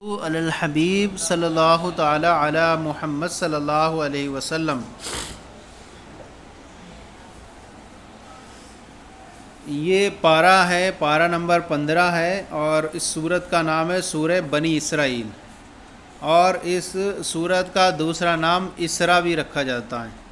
अल हबीब सल्लल्लाहु ताला अला मुहम्मद सल्लल्लाहु अलैहि वसल्लम। ये पारा है, पारा नंबर 15 है और इस सूरत का नाम है सूरह बनी इसराइल। और इस सूरत का दूसरा नाम इसरा भी रखा जाता है,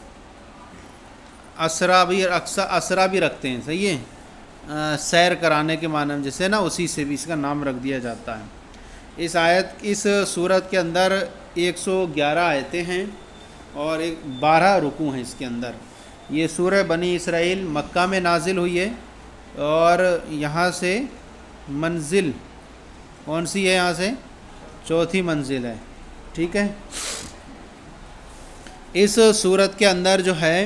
असरा भी रखते हैं। सही है, सैर कराने के माने में जैसे ना, उसी से भी इसका नाम रख दिया जाता है। इस सूरत के अंदर 111 आयतें हैं और 12 रुकू हैं इसके अंदर। ये सूरह बनी इसराइल मक्का में नाजिल हुई है और यहाँ से मंजिल कौन सी है? यहाँ से चौथी मंजिल है। ठीक है, इस सूरत के अंदर जो है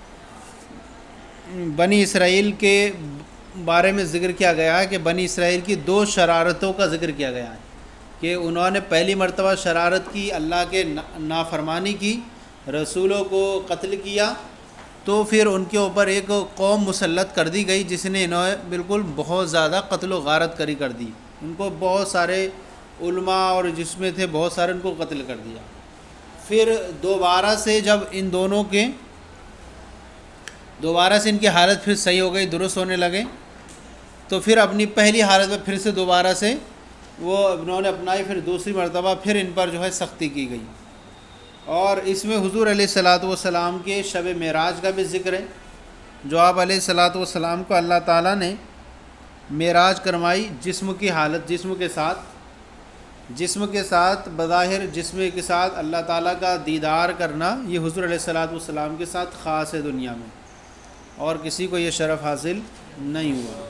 बनी इसराइल के बारे में ज़िक्र किया गया है कि बनी इसराइल की 2 शरारतों का ज़िक्र किया गया है कि उन्होंने पहली मर्तबा शरारत की, अल्लाह के नाफरमानी की, रसूलों को कत्ल किया, तो फिर उनके ऊपर एक कौम मुसल्लत कर दी गई जिसने इन्हें बिल्कुल बहुत ज़्यादा कत्ल व गारत करी कर दी। उनको बहुत सारे उलमा और जिसमें थे बहुत सारे उनको कत्ल कर दिया। फिर दोबारा से जब इन दोनों के दोबारा से इनकी हालत फिर सही हो गई, दुरुस्त होने लगे, तो फिर अपनी पहली हालत में फिर से दोबारा से वो इन्होंने अपनाई। फिर दूसरी मरतबा फिर इन पर जो है सख्ती की गई। और इसमें हुज़ूर अलैहिस्सलातु वस्सलाम के शब मेराज का भी ज़िक्र है, जो आप अलैहिस्सलातु वस्सलाम को अल्लाह ताला ने मेराज करवाई जिस्म की हालत, जिस्म के साथ बज़ाहिर जिस्म के साथ अल्लाह ताला का दीदार करना, ये हुज़ूर अलैहिस्सलातु वस्सलाम के साथ ख़ास है दुनिया में, और किसी को ये शरफ़ हासिल नहीं हुआ।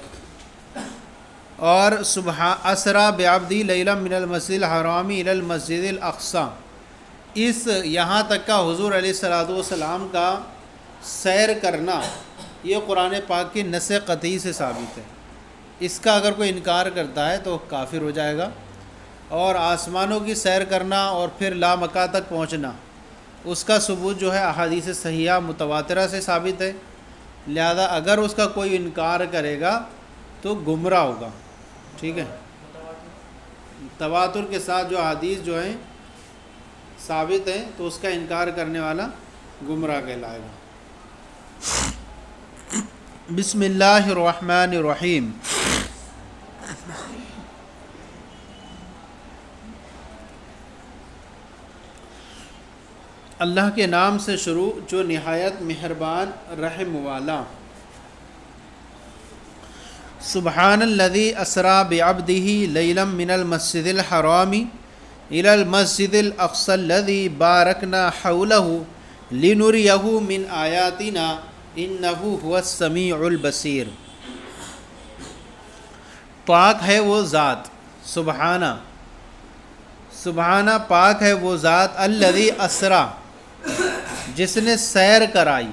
और सुबह असरा बेअब्दी लैला मिनल मस्जिदिल हरामी इलल मस्जिदिल अक़सा, इस यहाँ तक का हुज़ूर अलैहिस्सलातु वस्सलाम का सैर करना ये कुरान पाक की नस क़तई से साबित है। इसका अगर कोई इनकार करता है तो काफिर हो जाएगा। और आसमानों की सैर करना और फिर लामका तक पहुँचना, उसका सबूत जो है अहादीस सहीहा मुतवातिरा से साबित है। लिहाजा अगर उसका कोई इनकार करेगा तो गुमराह होगा। ठीक है, तवातुर के साथ जो हदीस जो हैं साबित है तो उसका इनकार करने वाला गुमराह कहलाएगा। बिस्मिल्लाहिर्रहमानिर्रहीम। अल्लाह के नाम से शुरू जो निहायत मेहरबान रहम वाला। सुब्हानल्लज़ी असरा बिअब्दिही लैलम मिनल मस्जिदिल हरामी इलल मस्जिदिल अक़सल्लज़ी बारकना हौलहु लिनुरियहु मिन आयातिना इन्नहु हुवस समीउल बसीर। पाक है वो ज़ात, सुब्हाना पाक है वो ज़ात, अल्लज़ी असरा जिसने सैर कराई,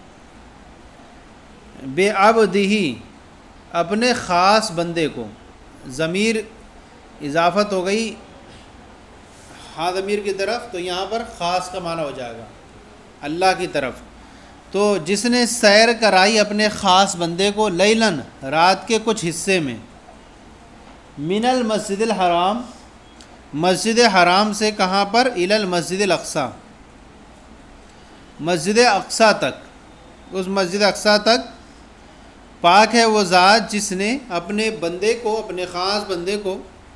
बेअब्दिही अपने ख़ास बंदे को। ज़मीर इजाफ़त हो गई हाँ ज़मीर की तरफ, तो यहाँ पर ख़ास का माना हो जाएगा अल्लाह की तरफ। तो जिसने सैर कराई अपने ख़ास बंदे को, लैलन रात के कुछ हिस्से में, मिनल मस्जिदिल हराम मस्जिद हराम से, कहाँ पर? इलल मस्जिदिल अक़सा, मस्जिद अक़सा तक, उस मस्जिद अक़सा तक। पाक है वो ज़ात जिसने अपने बंदे को, अपने ख़ास बंदे को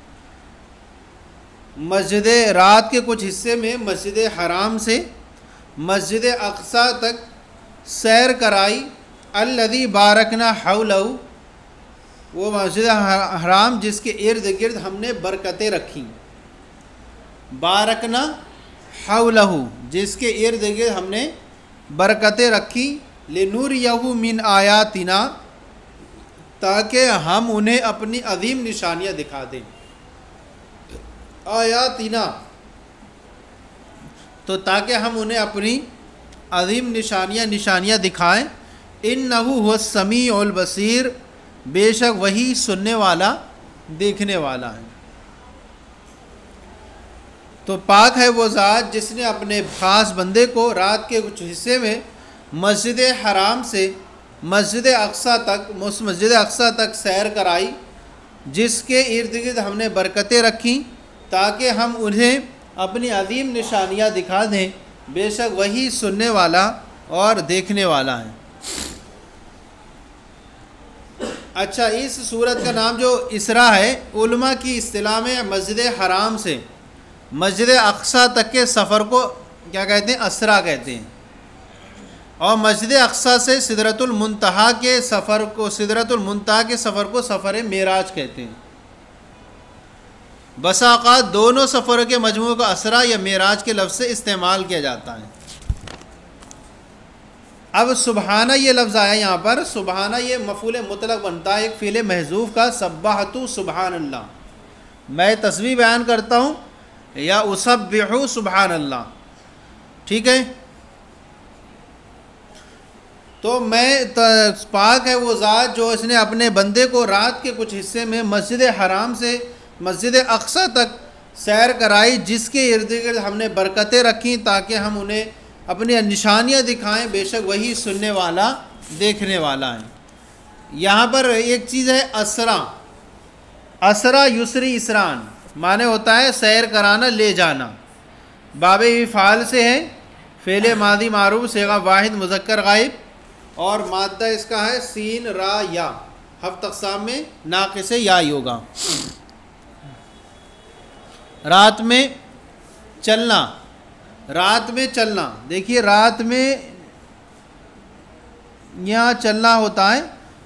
मस्जिद रात के कुछ हिस्से में मस्जिद हराम से मस्जिद अक़सा तक सैर कराई। अल्लज़ी बारकना हौलहु, वो मस्जिद हराम जिसके इर्द गिर्द हमने बरकतें रखी। बारकना हौलहु, जिसके इर्द गिर्द हमने बरकतें रखी। लिनुरियहु मिन आयातिना, ताकि हम उन्हें अपनी अजीम निशानियाँ दिखा दें। आयातिना, तो ताकि हम उन्हें अपनी अजीम निशानियाँ दिखाएं। इन्नहु हुवस समीउल बसीर, बेशक वही सुनने वाला देखने वाला है। तो पाक है वो ज़ात जिसने अपने ख़ास बंदे को रात के कुछ हिस्से में मस्जिद हराम से मस्जिद अक़सा तक सैर कराई, जिसके इर्द गिर्द हमने बरकतें रखी ताकि हम उन्हें अपनी अजीम निशानियाँ दिखा दें, बेशक वही सुनने वाला और देखने वाला है। अच्छा, इस सूरत का नाम जो इसरा है, उलमा की इस्तिलाह में मस्जिद हराम से मस्जिद अक्सा तक के सफ़र को क्या कहते हैं? असरा कहते हैं। और मस्जिद अक्सा से सिदरतुल मुंतहा के सफ़र को सफ़र मेराज कहते हैं। बसा औक़ात दोनों सफ़रों के मजमू को असरा या मेराज के लफ्ज़ से इस्तेमाल किया जाता है। अब सुबहाना ये लफ्ज़ आया यहाँ पर, सुबहाना ये मफ़ूल मुतलक बनता है एक फ़िल महज़ूफ़ का, सब्बाहतु सुबहान अल्लाह, मैं तस्बीह बयान करता हूँ या उसब्बिहु सुबहान अल्लाह। ठीक है, तो मैं पाक है वो ज़ात जो इसने अपने बंदे को रात के कुछ हिस्से में मस्जिद हराम से मस्जिद अक्सा तक सैर कराई, जिसके इर्द गिर्द हमने बरकतें रखी ताकि हम उन्हें अपनी निशानियाँ दिखाएं, बेशक वही सुनने वाला देखने वाला है। यहाँ पर एक चीज़ है असरा, असरा युसरी इसरान माने होता है सैर कराना, ले जाना। बाब इफ़ाल से है, फ़ेल मादी मारूफ सेगा वाहिद मुज़क्कर गायब, और मादा इसका है सीन रा या, हफ्त अक़साम में नाक़िस या होगा। रात में चलना, रात में चलना, देखिए रात में यहाँ चलना होता है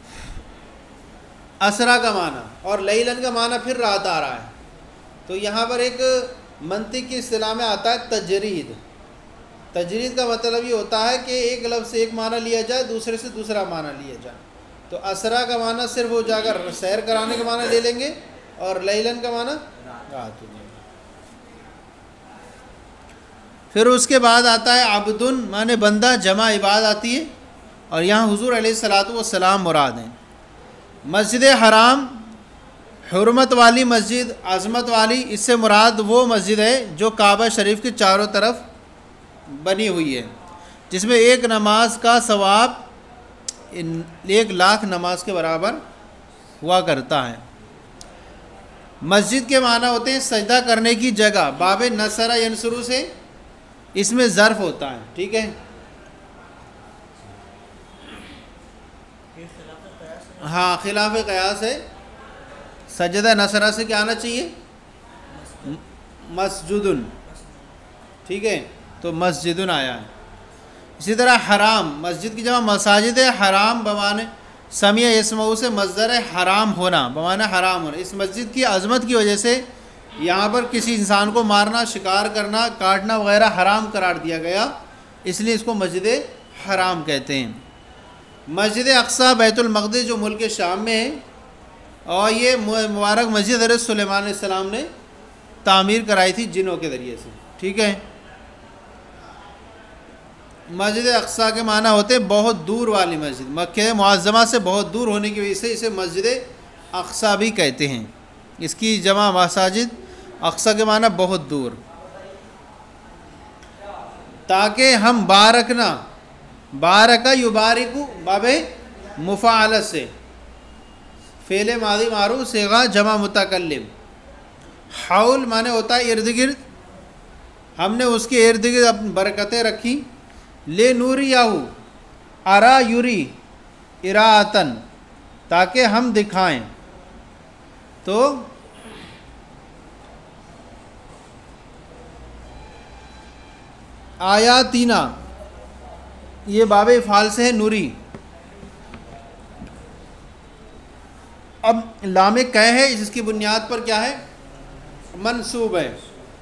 असरा का माना, और लैलन का माना फिर रात आ रहा है। तो यहाँ पर एक मंतिक की इस्तिलाह में आता है तजरीद। तजरीद का मतलब ये होता है कि एक लफ्ज़ से एक माना लिया जाए, दूसरे से दूसरा माना लिया जाए। तो असरा का माना सिर्फ हो जाकर सैर कराने का माना ले लेंगे, और लैलन का माना रात हो जाएगा। फिर उसके बाद आता है अब्दुन माने बंदा, जमा इबाद आती है, और यहाँ हुज़ूर अलैहिस्सलातु वस्सलाम मुराद हैं। मस्जिद हराम हुर्मत वाली मस्जिद, अज़मत वाली, इससे मुराद वो मस्जिद है जो काबा शरीफ के चारों तरफ बनी हुई है, जिसमें एक नमाज का सवाब 1,00,000 नमाज के बराबर हुआ करता है। मस्जिद के माना होते हैं सजदा करने की जगह। बाब नसरा यनसुरु से इसमें ज़र्फ़ होता है। ठीक है, हाँ, खिलाफ क़यास है। सजदा नसरा से क्या आना चाहिए? मस्जिदुन। ठीक है, तो मस्जिदुन आया है। इसी तरह हराम, मस्जिद की जगह मसाजिद है, हराम बमाने समिया यसमऊ से मस्दर है हराम होना, बमाने हराम होना। इस मस्जिद की अज़मत की वजह से यहाँ पर किसी इंसान को मारना, शिकार करना, काटना वगैरह हराम करार दिया गया, इसलिए इसको मस्जिद हराम कहते हैं। मस्जिद अक्सा बैतुल मक़दिस जो मुल्क शाम में है, और ये मुबारक मस्जिद हज़रत सुलेमान अलैहिस्सलाम ने तामीर कराई थी जिनों के ज़रिए से। ठीक है, मस्जिद अक्सा के माना होते हैं बहुत दूर वाली मस्जिद, मक्के मुअज़्ज़मा से बहुत दूर होने की वजह से इसे मस्जिद अक्सा भी कहते हैं। इसकी जमा मसाजिद, अक्सा के माना बहुत दूर। ताकि हम बारकना, बारका युबारिकु बाबे मुफ़ाअल से, फ़ेल मादी मारूफ सेगा जमा मुतकल्लिम। हौल माने होता है इर्द गिर्द, हमने उसके इर्द गिर्द अपनी बरकतें रखी। ले नूरी याहू अरा यूरी इरातन, ताकि हम दिखाएं। तो आयातीना ये बाबे फ़ाल से है नूरी। अब लामे कह है, जिसकी बुनियाद पर क्या है? मंसूब है,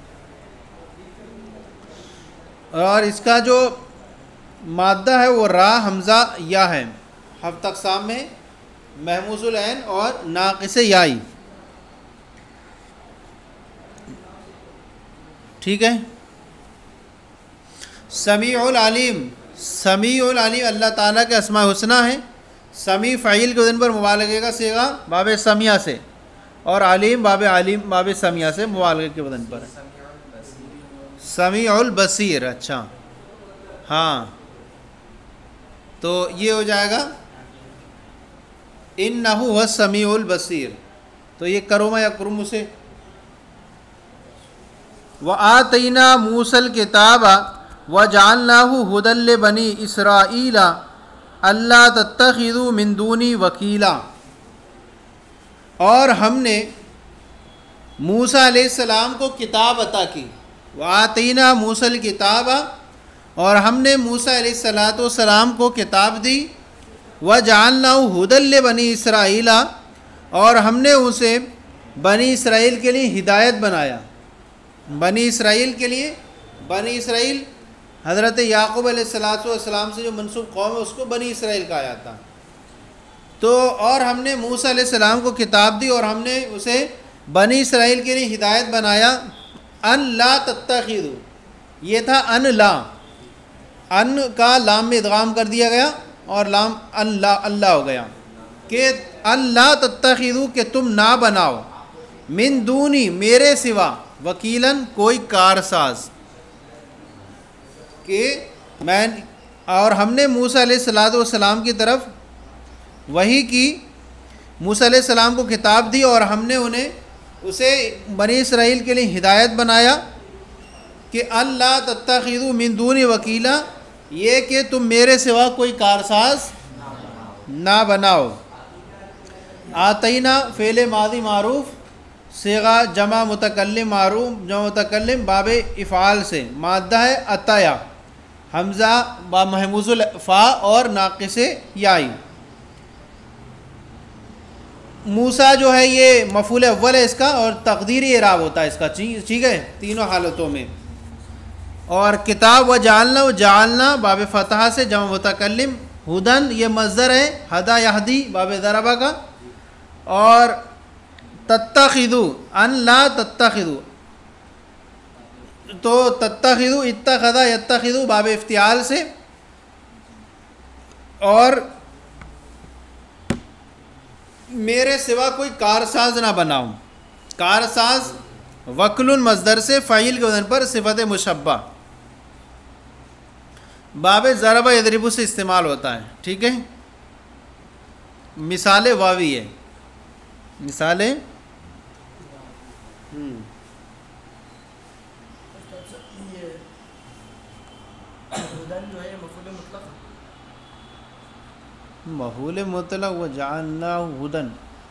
और इसका जो मादा है वो रा हमज़ा या है। हफ्त अक़साम में महमूज़ुल ऐन और नाक़िस याई। ठीक है, समीउल अलीम, समीउल अलीम अल्लाह ताला के अस्माए हुस्ना है। समी फ़ाइल के दिन पर मुबालगे का सेगा बाब समिया से, और अलीम बाब समिया से मुबालगे के वजन पर है। समीउल बसीर। अच्छा, हाँ, तो ये हो जाएगा इन्नहु हुवा समीउल बसीर। तो ये करुमा या कुरुम से व आतैना मूसल किताबा व जालनाहु हुदल बनी इसराईला अल्ला तत्तखिदू मिन दूनी वकीला। और हमने मूसा अलैहिस्सलाम को किताब अता की। व आतैना मूसल किताबा, और हमने मूसा अलैहिस्सलाम को किताब दी। व जालनाहु हुदल बनी इसराईला, और हमने उसे बनी इसराइल के लिए हिदायत बनाया। बनी इसराइल के लिए, बनी इसराइल हज़रत याक़ूब अलैहिस्सलाम से जो मनसूब कौम है उसको बनी इसराइल कहा जाता। तो और हमने मूसा अलैहिस्सलाम को किताब दी और हमने उसे बनी इसराइल के लिए हिदायत बनाया। अन ला तत्तखिदू, ये था अन ला, अन का लाम में इदगाम कर दिया गया और लाम अल्लाह हो गया कि अल्लाह तत्तखिदू, कि तुम ना बनाओ, मिन दूनी, मेरे सिवा, वकीलन, कोई कारसाज, कि मैं। और हमने मूसा अलैहिस्सलाम की तरफ वही की, मूसा अलैहिस्सलाम को किताब दी और हमने उसे बनी इसराइल के लिए हिदायत बनाया कि अल्लाह तत्तखिदू मिन दूनी वकीला, ये कि तुम मेरे सिवा कोई कारसाज ना बनाओ। आतैना फ़ेल मादी मारूफ, सेगा जमा मुतकल्लिम मारूफ, जमा मुतकल्लिम बाब इफ़ाल से, मादा है अताया, हमज़ा बा महमूजुल फ़ा और नाक़िसे याई। मूसा जो है ये मफ़ूल अव्वल है इसका, और तक़दीरी इराब होता है इसका, ठीक है, तीनों हालतों में। और किताब व जालना बाब फ़तहा से जमा मुतकल्लिम, हुदन ये मज़दर है, हदा यहदी बाब ज़रबा का। और तत्तखिदू, अन ला तत्तखिदू, तो तत्तखिदू इत्तखदा यत्तखिदू बाब इफ्तियाल से। और मेरे सिवा कोई कारसाज ना बनाओ। कारसाज वक्लुन मज़दर से फ़ाइल के वज़न पर सिफ़त मुशब्बा बाब ज़रबा यदरिबु से इस्तेमाल होता है, ठीक है। मिसाल वावी है, मिसालें मफूल मुतलक व जालना हुदन।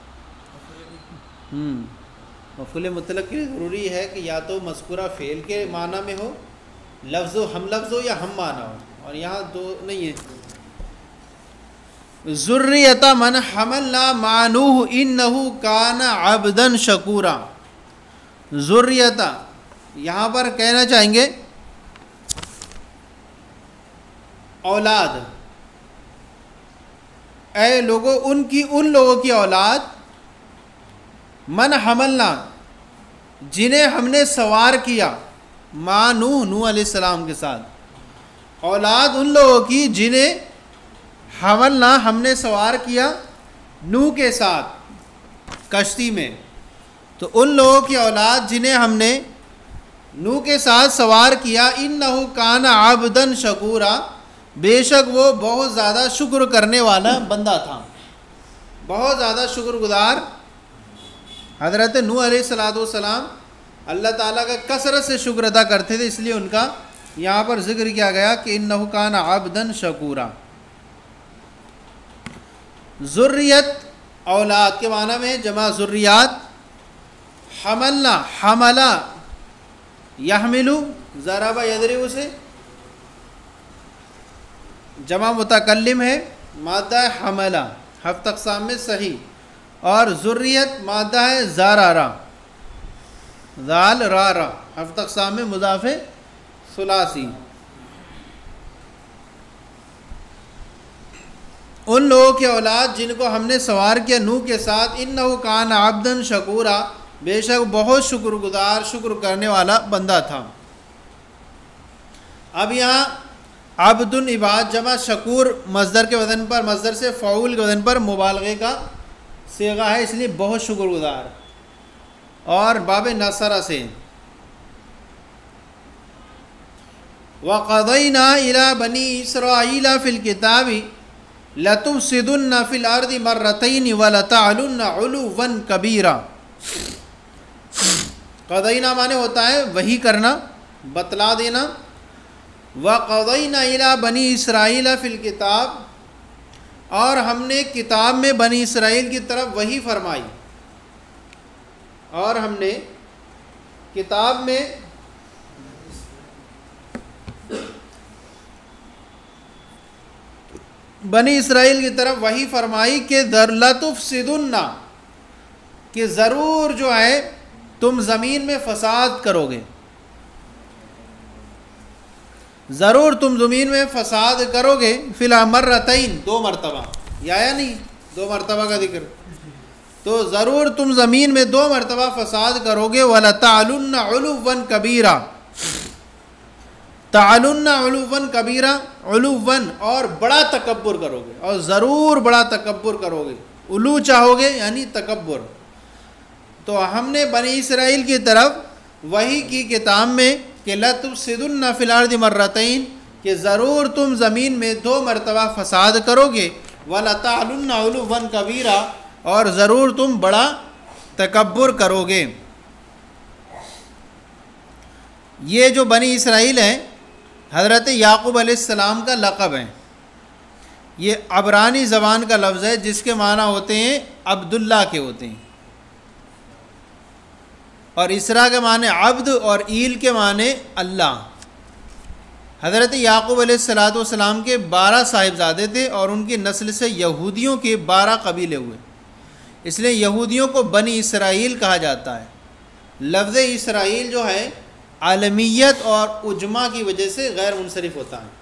मफूल मुतलक के लिए ज़रूरी है कि या तो मज़कूरा फ़ेल के माना में हो, लफ्ज़ हम लफ्ज़ हो या हम माना हो, और यहाँ दो नहीं है। ज़ुर्रियता मन हमलना मानूह इन्नहु काना अब्दन शकूरा। ज़ुर्रियता यहाँ पर कहना चाहेंगे औलाद, ऐ लोगों, उन लोगों की औलाद, मन हमलना, जिन्हें हमने सवार किया, माँ नूह अलैहिस्सलाम के साथ। औलाद उन लोगों की जिन्हें हमलना, हमने सवार किया, नूह के साथ कश्ती में। तो उन लोगों की औलाद जिन्हें हमने नूह के साथ सवार किया, इन्नहु काना अब्दन शकूरा, बेशक वो बहुत ज़्यादा शुक्र करने वाला बंदा था, बहुत ज़्यादा शुक्रगुजार। हज़रत नूह अलैहिस्सलाम अल्लाह ताला का कसरत से शुक्र अदा करते थे, इसलिए उनका यहाँ पर ज़िक्र किया गया कि इन्नहु काना अब्दन शकूरा। ज़ुर्रियत औलाद के माना में जमा ज़ुर्रियात। हमलना, हमला यहमिलु, ज़रबा यदरिबु से जमा मुतकल्लिम है, मादा है हमला, हफ्त अक़साम में सही। और ज़ुर्रियत मादा है ज़ारारा, ज़ाल रारा, हफ्त अक़साम में मुज़ाफ़े सुलासी। उन लोगों की औलाद जिनको हमने सवार किया नूह के साथ, इन्नहु काना अब्दन शकूरा, बेशक बहुत शुक्रगुजार, शुक्र करने वाला बंदा था। अब यहाँ अब्दुन इबाद जमा शकूर मज़दर के वज़न पर, मज़दर से फ़ाउल के वज़न पर मुबालगे का सेगा है, इसलिए बहुत शुक्रगुजार। और बाब नसरा से वक़ज़ैना इला बनी इसराईला फ़िल किताबी लतुफ़सिदुन्न फ़िल अर्दि मर्रतैनि व लतअलुन्न उलुव्वन कबीरा। क़ज़ैना माने होता है वही करना, बतला देना। व क़ज़ैना इला बनी इसराइल फ़िल किताब, और हमने किताब में बनी इसराइल की तरफ वही फरमाई, और हमने किताब में बनी इसराइल की तरफ वही फरमाई कि लतुफ़सिदुन्ना, कि ज़रूर जो है तुम ज़मीन में फ़साद करोगे, ज़रूर तुम ज़मीन में फ़साद करोगे। फ़िल मर्रतैन, 2 मरतबा, या नहीं 2 मरतबा का जिक्र, तो ज़रूर तुम ज़मीन में 2 मरतबा फ़साद करोगे। वलतअलुन्ना उलुव्वन कबीरा, तअलुन्ना उलुव्वन कबीरा, उलुव्वन और बड़ा तकब्बुर करोगे, और ज़रूर बड़ा तकब्बुर करोगे। उलू चाहोगे यानी तकब्बुर। तो हमने बनी इसराइल की तरफ वही की किताब में कि लतुफ़सिदुन्ना फ़िल अर्दि मर्रतैन, कि ज़रूर तुम ज़मीन में 2 मरतबा फ़साद करोगे। वलतअलुन्ना उलुव्वन कबीरा, और ज़रूर तुम बड़ा तकब्बुर करोगे। ये जो बनी इसराइल है हज़रत याक़ूब अलैहिस्सलाम का लक़ब है। ये अबरानी ज़बान का लफ्ज़ है जिसके माना होते हैं अब्दुल्ला के होते हैं, और इसरा के माने अब्द और ईल के माने अल्लाह। हज़रत याक़ूब अलैहिस्सलाम के 12 साहिबजादे थे, और उनकी नस्ल से यहूदियों के 12 कबीले हुए, इसलिए यहूदियों को बनी इसराइल कहा जाता है। लफ्ज़ इसराइल जो है आलमियत और उजमा की वजह से गैर मुनसरिफ होता है।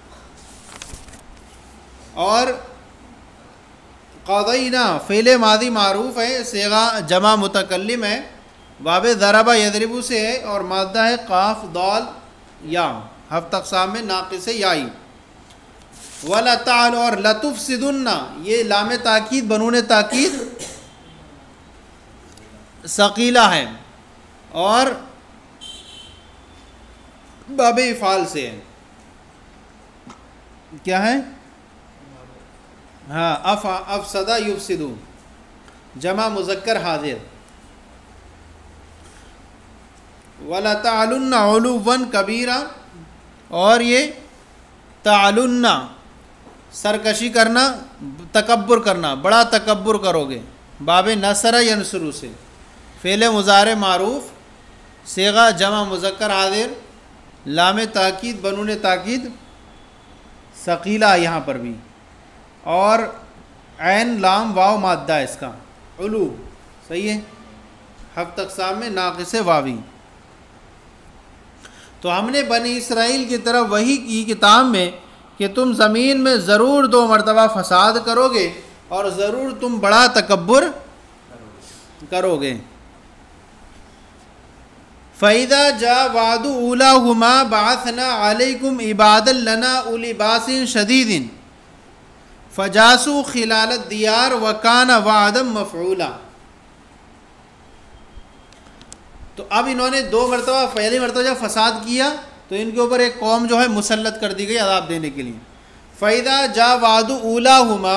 और क़ज़ैना फ़ेल मादी मारूफ़ है, सेगा जमा मुतकल्लिम है, बाब ज़रबा यदरिबु से है, और मादा है काफ दाल या, हफ्त अक़साम में नाक़िस याई। वलतअल, और लतुफ़सिदुन्ना, ये लाम ताकीद बनून ताकीद सकीला है, और बाब इफ़ाल से है। क्या है? हाँ, अफ़सदा युफ़सिदु, जमा मुज़क्कर हाज़िर। वलतअलुन्ना उलुव्वन कबीरा, और ये तअलुन्ना सरकशी करना, तकब्बुर करना, बड़ा तकब्बुर करोगे। बाब नसर यनसुरु से, फ़ेल मुज़ारे मारूफ़, सेगा जमा मुज़क्कर हाज़िर, लाम ताकीद बनून ताकीद सकीला यहाँ पर भी, और ऐन लाम वाव मादा है इसका, उलू सही है, हफ्त अक़साम में नाक़िस वावी। तो हमने बनी इसराइल की तरफ वही की किताब में कि तुम ज़मीन में ज़रूर 2 मरतबा फ़साद करोगे, और ज़रूर तुम बड़ा तकब्बुर करोगे। फ़ैदा जा वादु उलाहुमा बासना अलैकुम इबादल लना उली बासिन शदीदिन फ़जासु खिलालत दियार वकान वादम मफ़ऊला। तो अब इन्होंने 2 मरतबा, पहली मरतबा जब फ़साद किया तो इनके ऊपर एक कौम जो है मुसल्लत कर दी गई अज़ाब देने के लिए। फ़ैदा जा वादु उलाहुमा,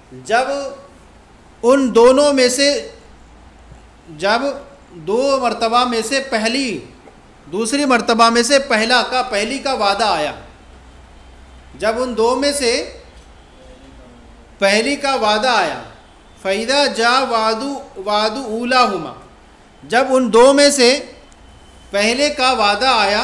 जब उन दोनों में से, जब 2 मरतबा में से दूसरी मरतबा में से पहली का वादा आया, जब उन 2 में से पहली का वादा आया। फ़ैदा जा वादु उलाहुमा, जब उन 2 में से पहले का वादा आया।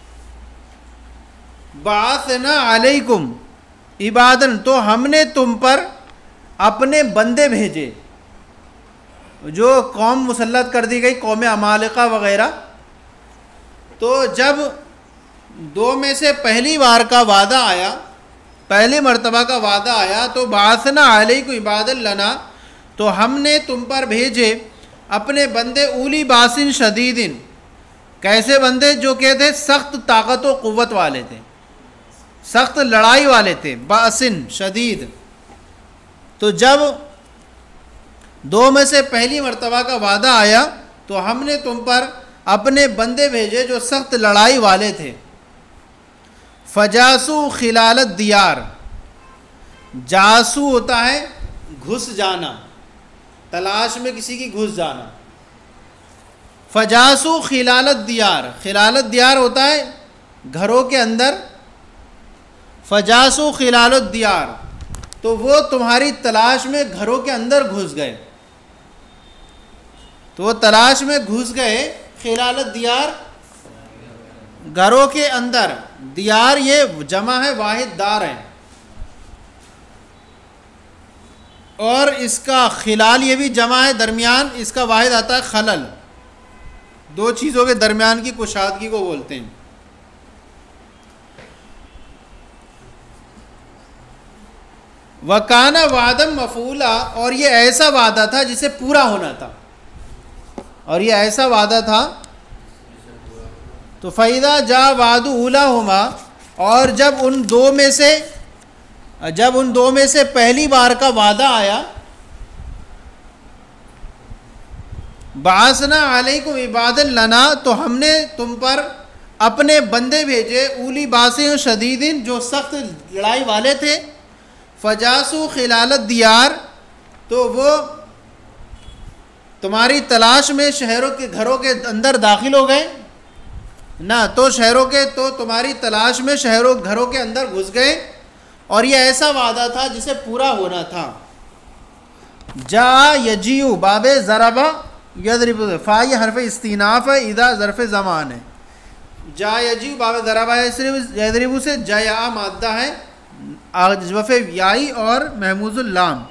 बासना अलैकुम इबादन, तो हमने तुम पर अपने बंदे भेजे। जो कौम मुसल्लत कर दी गई, कौम अमालिका वग़ैरह, तो जब 2 में से पहली बार का वादा आया, पहली मरतबा का वादा आया, तो बासना अलैकुम इबादन लना, तो हमने तुम पर भेजे अपने बंदे उली बासिन शदीदिन। कैसे बंदे? जो कहते सख्त ताकत व क़ुव्वत वाले थे, सख्त लड़ाई वाले थे, बासिन शदीद। तो जब 2 में से पहली मरतबा का वादा आया तो हमने तुम पर अपने बंदे भेजे जो सख्त लड़ाई वाले थे। फ़जासु खिलालत दियार, जासू होता है घुस जाना, तलाश में किसी की घुस जाना। फजासु खिलालत दियार, खिलालत दियार होता है घरों के अंदर। फजासु खिलालत दियार, तो वो तुम्हारी तलाश में घरों के अंदर घुस गए, तो वो तलाश में घुस गए। खिलालत दियार घरों के अंदर, दियार ये जमा है, वाहिद दार है, और इसका खिलाल ये भी जमा है, दरमियान, इसका वाहिद आता है खलल। दो चीज़ों के दरमियान की कुशादगी को बोलते हैं। वकाना वादम मफूला, और ये ऐसा वादा था जिसे पूरा होना था, और ये ऐसा वादा था। तो फ़ैदा जा वादु उला हुमा, और जब उन दो में से पहली बार का वादा आया, बासना अलैकुम इबादन लना, तो हमने तुम पर अपने बंदे भेजे, उली बासिन शदीदिन, जो सख्त लड़ाई वाले थे। फजासु खिलालत दियार, तो वो तुम्हारी तलाश में शहरों के घरों के अंदर दाखिल हो गए ना, तो शहरों के, तो तुम्हारी तलाश में शहरों घरों के अंदर घुस गए, और ये ऐसा वादा था जिसे पूरा होना था। जा यजीउ बाबे ज़रबा यदरिबु, फ़ा ये हरफ इस्तिनाफ है, इदा ज़रफ़ ज़मान है। जा यजीउ बाबे ज़रबा यदरिबु से जया मादा है, अजवफ़ याई और महमूज़ुल लाम।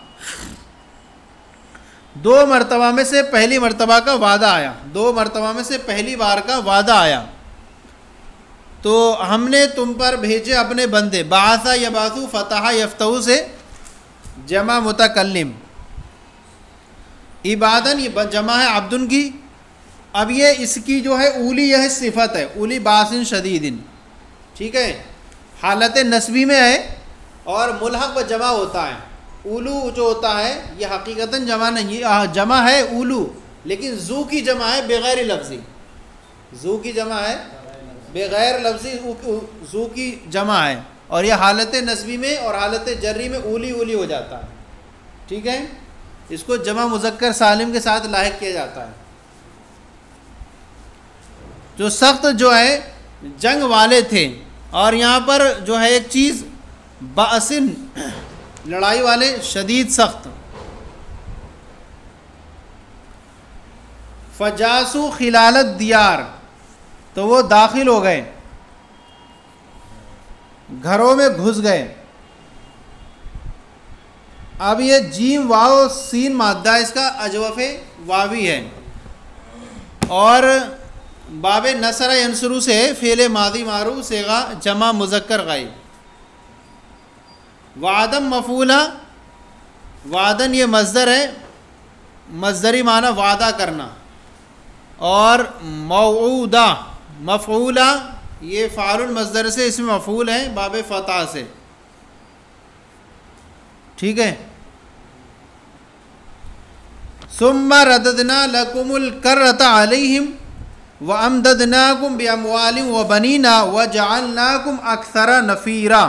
दो मरतबा में से पहली मरतबा का वादा आया, दो मरतबा में से पहली बार का वादा आया, तो हमने तुम पर भेजे अपने बंदे। बासा यबासु फ़तहा यफ्तहु से जमा मुतकल्लिम, इबादन ये जमा है अब्दुन की। अब ये इसकी जो है उली, यह सिफत है, उली बासिन शदीदिन, ठीक है, हालत नस्बी में है, और मुल्हक व जमा होता है। उलू जो होता है ये हकीकतन जमा नहीं, जमा है उलू, लेकिन जू की जमा है बग़ैर लफ्ज़ी, जू की जमा है बग़ैर लफ्ज़ी, जू की जमा है, और यह हालत नस्बी में और हालत जर्री में उली उली हो जाता है, ठीक है। इसको जमा मुज़क्कर सालिम के साथ लाहिक किया जाता है। जो सख्त जो है जंग वाले थे, और यहाँ पर जो है एक चीज़ बासिन लड़ाई वाले, शदीद सख्त। फजासु खिलालत दियार, तो वो दाखिल हो गए, घरों में घुस गए। अब ये जीम वाव सीन मादा, इसका अजवफ़े वावी है, और बाबे नसरा यंसुरु से फ़ेल मादी मारू सेगा जमा मुज़क्कर गायब। वादम मफूला, वादन ये मज़दर है, मज़दरी माना वादा करना, और मऊदा मफ़ऊला ये फ़ाइल मज़दर से इसमें मफ़ूल है बाबे फ़ता से, ठीक है। सुम्मा रददना लकुमुल कर्रता अलैहिम व अमददनाकुम बिअमवालिन व बनीना व जअलनाकुम अक्सरा नफ़ीरा।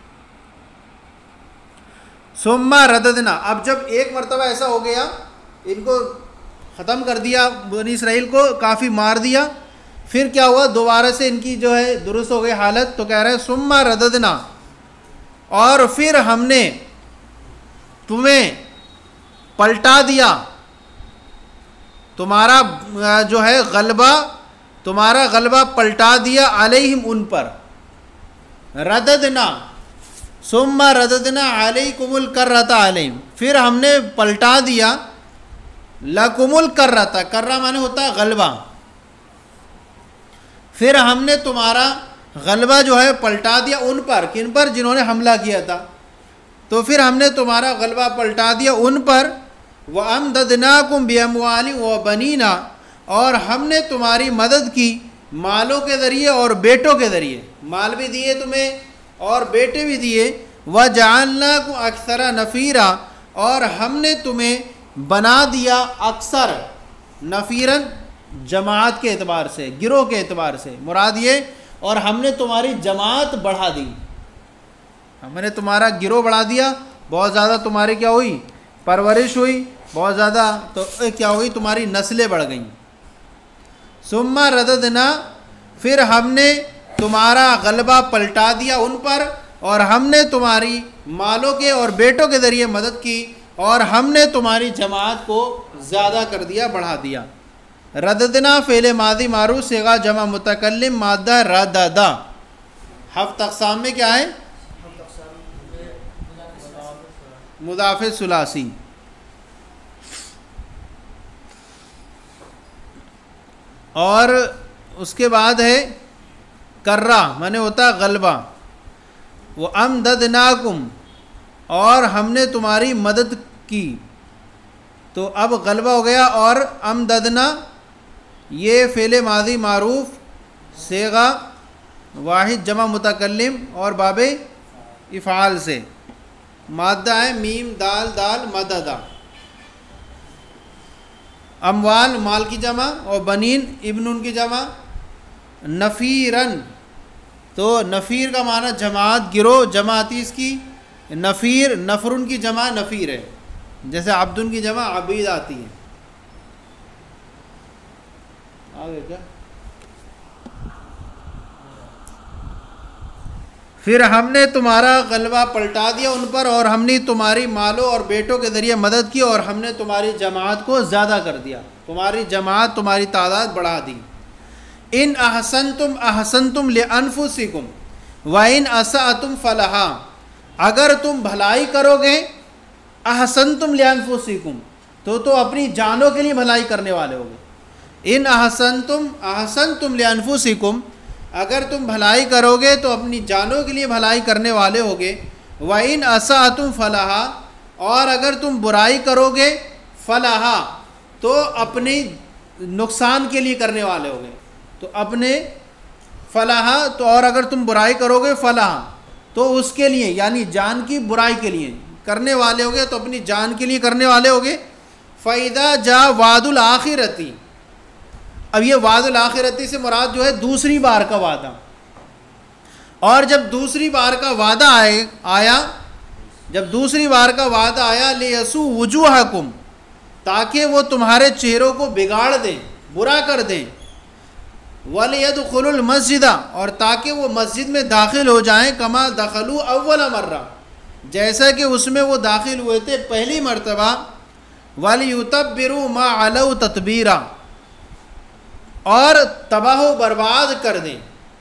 सुम्मा रददना, अब जब एक मरतबा ऐसा हो गया, इनको ख़त्म कर दिया, बनी इसराइल को काफ़ी मार दिया, फिर क्या हुआ, दोबारा से इनकी जो है दुरुस्त हो गई हालत, तो कह रहे हैं सुम्मा रददना, और फिर हमने तुम्हें पलटा दिया, तुम्हारा जो है गलबा, तुम्हारा गलबा पलटा दिया, अलैहिम उन पर, रददना, सुम्मा रददना अलैकुमुल कर्रता अलैहिम, फिर हमने पलटा दिया, लकुमुल कर्रता, कर्रा माने होता है गलबा, फिर हमने तुम्हारा गलबा जो है पलटा दिया उन पर, किन पर, जिन्होंने हमला किया था, तो फिर हमने तुम्हारा गलबा पलटा दिया उन पर। व अमददनाकुम बिअमवालिन व बनीना, और हमने तुम्हारी मदद की मालों के ज़रिए और बेटों के ज़रिए, माल भी दिए तुम्हें और बेटे भी दिए। व जअलनाकुम अक्सरा नफ़ीरा, और हमने तुम्हें बना दिया अक्सर, नफ़ीरन जमात के एतबार से, गिरोह के एतबार से, मुराद ये, और हमने तुम्हारी जमात बढ़ा दी, हमने तुम्हारा गिरोह बढ़ा दिया, बहुत ज़्यादा तुम्हारी क्या हुई, परवरिश हुई बहुत ज़्यादा, तो क्या हुई, तुम्हारी नस्लें बढ़ गईं। सुम्मा रददना, फिर हमने तुम्हारा गलबा पलटा दिया उन पर, और हमने तुम्हारी मालों के और बेटों के ज़रिए मदद की, और हमने तुम्हारी जमात को ज़्यादा कर दिया, बढ़ा दिया। रददना फ़ेल मादी मारूफ सेगा जमा मुतकल्लिम मादा रददा। हफ्त अक़साम में क्या है? मुदाफ़े सुलासी। और उसके बाद है कर्रा, माने होता गलबा। वो अमददनाकुम, और हमने तुम्हारी मदद की। तो अब गलबा हो गया। और अमददना ये फ़ेल मादी मारूफ सेगा वाहिद जमा मुतकल्लिम और बाबे इफ़ाल से, मादा है मीम दाल दाल मददा। अमवाल माल की जमा, और बनीन इब्न उनकी जमा। नफ़ीरन, तो नफ़ीर का माना जमात, गिरो जमाती इसकी। नफ़ीर नफ़रुन की जमा नफ़ीर है, जैसे अब्दुन की जमा अबीद आती है। आगे क्या? फिर हमने तुम्हारा गलबा पलटा दिया उन पर, और हमने तुम्हारी मालों और बेटों के ज़रिए मदद की, और हमने तुम्हारी जमात को ज़्यादा कर दिया, तुम्हारी जमात, तुम्हारी तादाद बढ़ा दी। इन अहसनतुम लिअन्फुसिकुम व इन असअतुम फलहा, अगर तुम भलाई करोगे, अहसनतुम लिअन्फुसिकुम, तो अपनी जानों के लिए भलाई करने वाले होगे। इन अहसनतुम लिअन्फुसिकुम, अगर तुम भलाई करोगे तो अपनी जानों के लिए भलाई करने वाले होगे। व इन असअतुम फलहा, और अगर तुम बुराई करोगे, फलहा, तो अपने नुकसान के लिए करने वाले होगे। तो अपने फलाहा, तो और अगर तुम बुराई करोगे, फलाहा, तो उसके लिए, यानी जान की बुराई के लिए करने वाले होगे, तो अपनी जान के लिए करने वाले होगे। फ़ैदा जा वादुल आखिरती, अब ये वादुल आखिरती से मुराद जो है दूसरी बार का वादा। और जब दूसरी बार का वादा आया, जब दूसरी बार का वादा आया, लियसू वुजूहकुम, ताकि वो तुम्हारे चेहरों को बिगाड़ दें, बुरा कर दें। वलियदखुलुल मस्जिदा, और ताकि वो मस्जिद में दाखिल हो जाएं, कमा दखलू अव्वल मर्रा, जैसा कि उसमें वो दाखिल हुए थे पहली मर्तबा। वलियुतब्बिरू मा अलौ ततबीरा, और तबाह बर्बाद कर दें।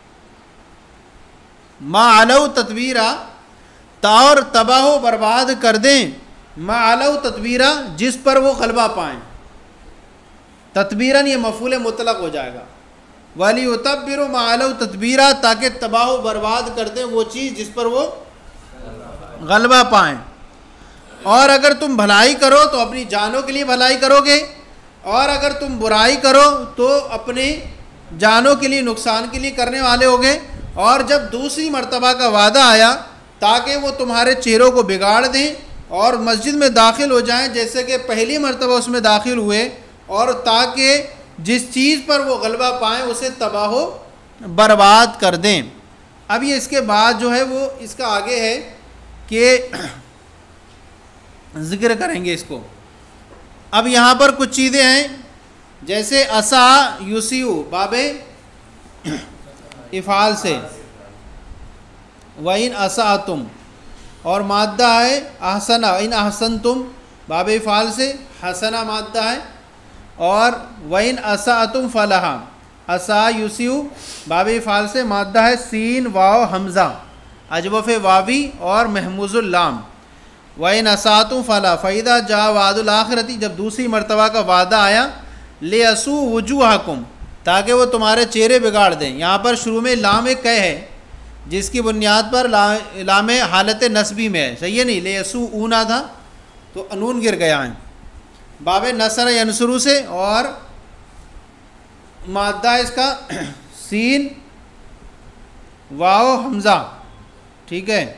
मा अलौ ततबीरा, और तबाह बर्बाद कर दें, मा अलौ ततबीरा, जिस पर वो गलबा पाएँ। ततबीरन ये मफूल मुतलक हो जाएगा। वलियुतब्बिरू मा अलौ ततबीरा, ताकि तबाह बर्बाद कर दें वो चीज़ जिस पर वो गलबा पाएँ। और अगर तुम भलाई करो तो अपनी जानों के लिए भलाई करोगे, और अगर तुम बुराई करो तो अपने जानों के लिए, नुकसान के लिए करने वाले होगे। और जब दूसरी मर्तबा का वादा आया, ताकि वो तुम्हारे चेहरों को बिगाड़ दें और मस्जिद में दाखिल हो जाएं जैसे कि पहली मर्तबा उसमें दाखिल हुए, और ताकि जिस चीज़ पर वो गलबा पाएँ उसे तबाह बर्बाद कर दें। अब ये इसके बाद जो है वो इसका आगे है कि ज़िक्र करेंगे इसको। अब यहाँ पर कुछ चीज़ें हैं, जैसे असा युसियु बाबे इफ़ाल से, व इन असातुम, और मादा है अहसना, इन अहसनतुम बाबे इफ़ाल से, हसना मादा है। और व इन असातुम फलहा, असा युसियु बाबे इफ़ाल से, मादा है सीन वाव हमज़ा अजवफ़ वावी और महमूज़ुल लाम। व इन असातुम फला फ़ैदा जा वादुल आखिरती, जब दूसरी मर्तबा का वादा आया, ले असू वजूहकुम, ताकि वो तुम्हारे चेहरे बिगाड़ दें। यहाँ पर शुरू में लाम एक कह है जिसकी बुनियाद पर लाम हालत नस्बी में है, सही है नहीं, ले असू ऊना था तो अनून गिर गया है। बाबे नसर यनसरू से, और मादा इसका सीन वाव हमज़ा, ठीक है,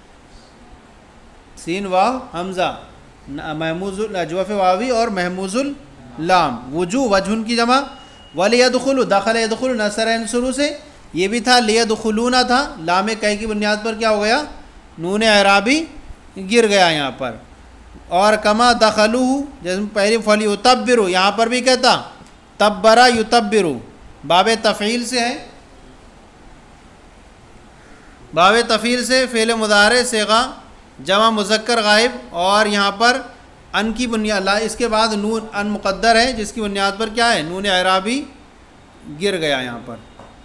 सीन वाव हमज़ा, महमूज़ुल अजवफ़ वावी और महमूज़ुल लाम। वजू वजहुन की जमा। वलियदखुलु दखल यदखुलु नसर यनसुरु से, ये भी था लियदखुलूना था, लाम कई की बुनियाद पर क्या हो गया, नून अराबी गिर गया यहाँ पर। और कमा दखलू, जैसे पहले फली युतब्बिरु, यहाँ पर भी कहता तब्बरा युतब्बिरु, बाब तफ़ील से है, बाब तफ़ील से फ़ेल मुदारे सेगा जमा मुज़क्कर गायब, और यहाँ पर अन की बुनियाद इसके बाद नून अन मुक़द्दर है जिसकी बुनियाद पर क्या है, नून एराबी गिर गया यहाँ पर।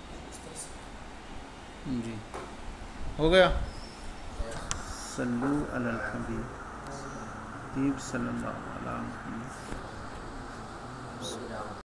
जी हो गया। सल्लु अलल हबीब सल्लल्लाहु अलैहि वसल्लम।